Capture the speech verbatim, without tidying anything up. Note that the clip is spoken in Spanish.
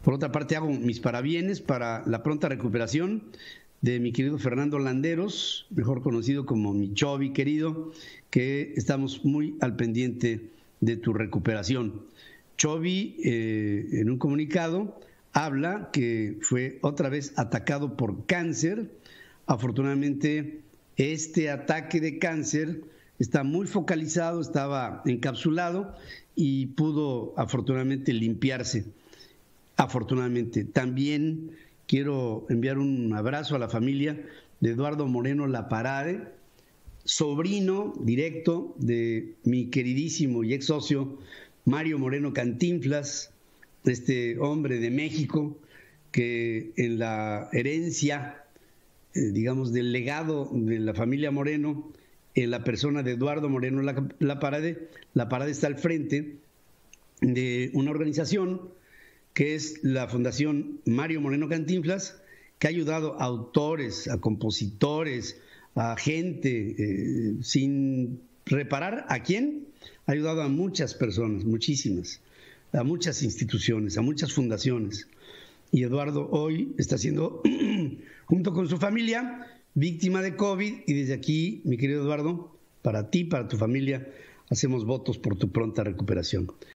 Por otra parte, hago mis parabienes para la pronta recuperación de mi querido Fernando Landeros, mejor conocido como mi Chovi querido, que estamos muy al pendiente de tu recuperación. Chovi, eh, en un comunicado, habla que fue otra vez atacado por cáncer. Afortunadamente, este ataque de cáncer está muy focalizado, estaba encapsulado y pudo afortunadamente limpiarse. Afortunadamente. También quiero enviar un abrazo a la familia de Eduardo Moreno Laparade, sobrino directo de mi queridísimo y ex socio Mario Moreno Cantinflas, este hombre de México que en la herencia, eh, digamos, del legado de la familia Moreno, en la persona de Eduardo Moreno Laparade, Laparade está al frente de una organización que es la Fundación Mario Moreno Cantinflas, que ha ayudado a autores, a compositores, a gente, eh, sin reparar a quién, ha ayudado a muchas personas, muchísimas, a muchas instituciones, a muchas fundaciones. Y Eduardo hoy está siendo, junto con su familia, víctima de COVID, y desde aquí, mi querido Eduardo, para ti, para tu familia, hacemos votos por tu pronta recuperación.